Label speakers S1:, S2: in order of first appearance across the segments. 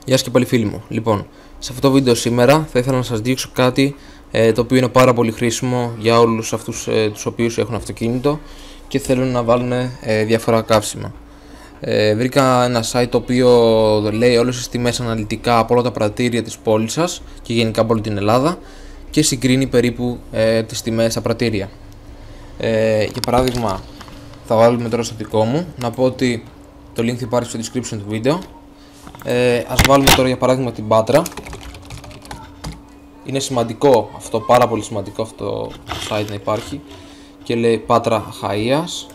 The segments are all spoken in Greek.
S1: Γεια σας και πάλι φίλοι μου. Λοιπόν, σε αυτό το βίντεο σήμερα θα ήθελα να σας δείξω κάτι το οποίο είναι πάρα πολύ χρήσιμο για όλους αυτούς τους οποίους έχουν αυτοκίνητο και θέλουν να βάλουν διάφορα καύσιμα. Βρήκα ένα site το οποίο λέει όλες τις τιμές αναλυτικά από όλα τα πρατήρια της πόλης σας και γενικά από όλη την Ελλάδα και συγκρίνει περίπου τις τιμές στα πρατήρια. Για παράδειγμα, θα βάλουμε τώρα στο δικό μου, να πω ότι το link θα υπάρχει στο description του βίντεο. Ας βάλουμε τώρα για παράδειγμα την Πάτρα. Είναι σημαντικό αυτό, πάρα πολύ σημαντικό αυτό το site να υπάρχει και λέει Πάτρα Αχαΐας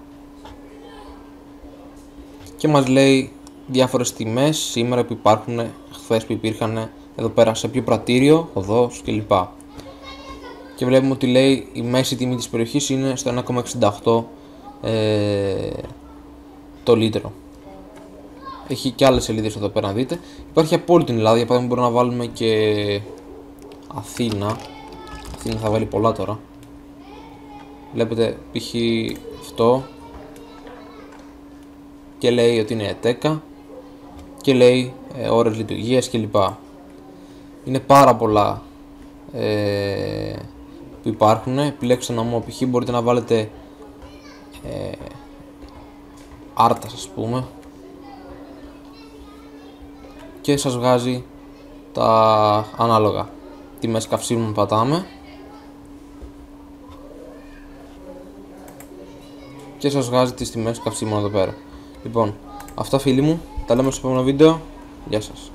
S1: και μας λέει διάφορες τιμές σήμερα που υπάρχουν, χθες που υπήρχαν εδώ πέρα σε ποιο πρατήριο, οδός κλπ. Και βλέπουμε ότι λέει η μέση τιμή της περιοχής είναι στο 1,68 το λίτρο. Έχει και άλλες σελίδες εδώ πέρα να δείτε. Υπάρχει από όλη την Ελλάδα, για παράδειγμα μπορούμε να βάλουμε και Αθήνα. Αθήνα θα βάλει πολλά τώρα. Βλέπετε π.χ. αυτό και λέει ότι είναι ΕΤΕΚΑ και λέει ώρες λειτουργίας κλπ. Είναι πάρα πολλά που υπάρχουν. Επιλέξτε ένα μου, π.χ. μπορείτε να βάλετε Άρτας ας πούμε και σας βγάζει τα ανάλογα τιμές καυσίμων. Πατάμε και σας βγάζει τις τιμές καυσίμων εδώ πέρα. Λοιπόν, αυτά φίλοι μου, τα λέμε στο επόμενο βίντεο. Γεια σας.